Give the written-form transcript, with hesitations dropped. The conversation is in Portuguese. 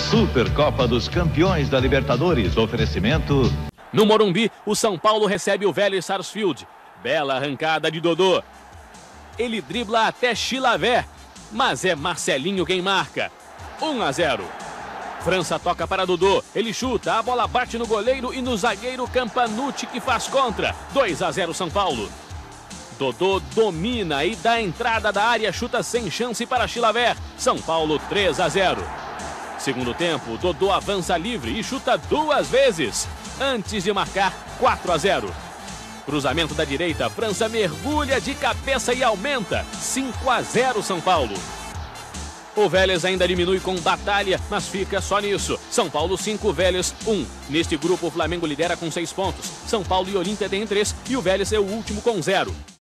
Supercopa dos Campeões da Libertadores. Oferecimento. No Morumbi, o São Paulo recebe o Vélez Sarsfield. Bela arrancada de Dodô. Ele dribla até Chilaver, mas é Marcelinho quem marca. 1-0. França toca para Dodô. Ele chuta, a bola bate no goleiro e no zagueiro Campanucci que faz contra. 2-0 São Paulo. Dodô domina e dá entrada da área, chuta sem chance para Chilaver. São Paulo 3-0. Segundo tempo, Dodô avança livre e chuta 2 vezes, antes de marcar 4-0. Cruzamento da direita, França mergulha de cabeça e aumenta, 5-0 São Paulo. O Vélez ainda diminui com batalha, mas fica só nisso. São Paulo 5, Vélez 1. Neste grupo, o Flamengo lidera com 6 pontos. São Paulo e Olímpia têm 3 e o Vélez é o último com 0.